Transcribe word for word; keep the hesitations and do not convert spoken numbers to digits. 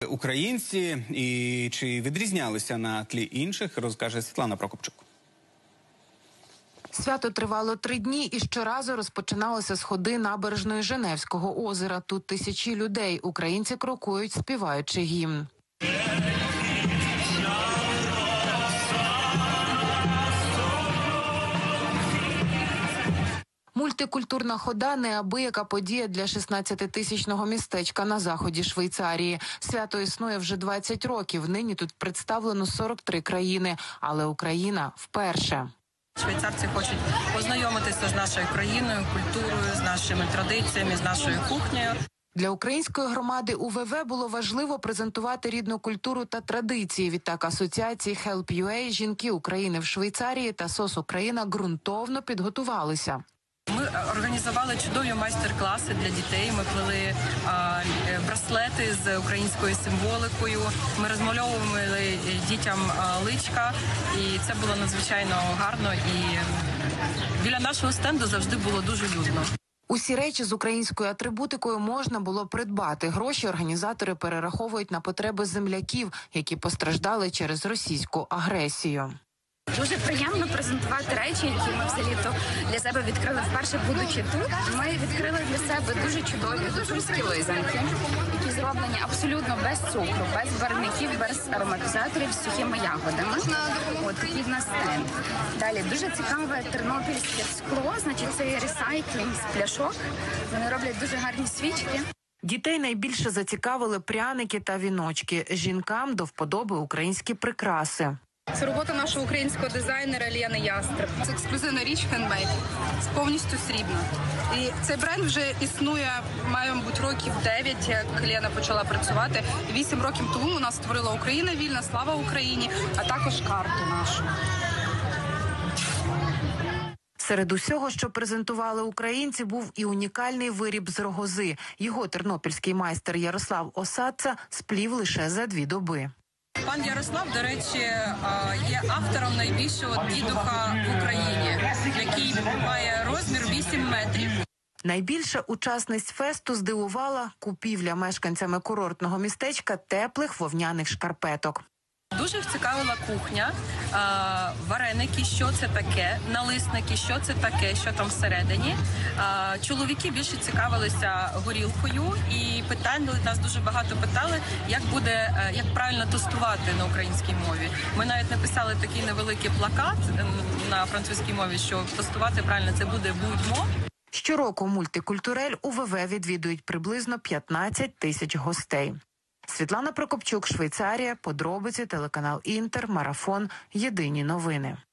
Українці і чи відрізнялися на тлі інших, розкаже Світлана Прокопчук. Свято тривало три дні і щоразу розпочиналося з ходи набережної Женевського озера. Тут тисячі людей. Українці крокують, співаючи гімн. Мультикультурна хода – неабияка подія для шістнадцятитисячного містечка на заході Швейцарії. Свято існує вже двадцять років. Нині тут представлено сорок три країни, але Україна вперше. Швейцарці хочуть познайомитися з нашою країною, культурою, з нашими традиціями, з нашою кухнею. Для української громади У В В було важливо презентувати рідну культуру та традиції. Відтак асоціації Help ю а, жінки України в Швейцарії та СОС Україна ґрунтовно підготувалися. Ми організували чудові майстер-класи для дітей. Ми плели а, браслети з українською символикою. Ми розмальовували дітям а, личка, і це було надзвичайно гарно. І біля нашого стенду завжди було дуже людно. Усі речі з українською атрибутикою можна було придбати. Гроші організатори перераховують на потреби земляків, які постраждали через російську агресію. Дуже приємно презентувати речі, які ми взагалі-то для себе відкрили вперше, будучи тут. Ми відкрили для себе дуже чудові гуцульські лизанки, які зроблені абсолютно без цукру, без барвників, без ароматизаторів, з сухими ягодами. От такий в нас стенд. Далі дуже цікаве тернопільське скло, значить це ресайклінг з пляшок. Вони роблять дуже гарні свічки. Дітей найбільше зацікавили пряники та віночки. Жінкам до вподоби українські прикраси. Це робота нашого українського дизайнера Лєни Ястреб. Це ексклюзивна річ хендмейд, повністю срібна. І цей бренд вже існує, має, мабуть, років дев'ять, як Лєна почала працювати. Вісім років тому вона створила «Україна вільна», «Слава Україні», а також карту нашу. Серед усього, що презентували українці, був і унікальний виріб з рогози. Його тернопільський майстер Ярослав Осадца сплів лише за дві доби. Пан Ярослав, до речі, є автором найбільшого дідуха в Україні, який має розмір вісім метрів. Найбільше учасниць фесту здивувала купівля мешканцями курортного містечка теплих вовняних шкарпеток. Дуже цікавила кухня, вареники, що це таке, налисники, що це таке, що там всередині. Чоловіки більше цікавилися горілкою і питань, нас дуже багато питали, як буде, як правильно тостувати на українській мові. Ми навіть написали такий невеликий плакат на французькій мові, що тостувати правильно це буде будьмо. Щороку мультикультурель У В В відвідують приблизно п'ятнадцять тисяч гостей. Світлана Прокопчук, Швейцарія, подробиці, телеканал Інтер, Марафон, Єдині новини.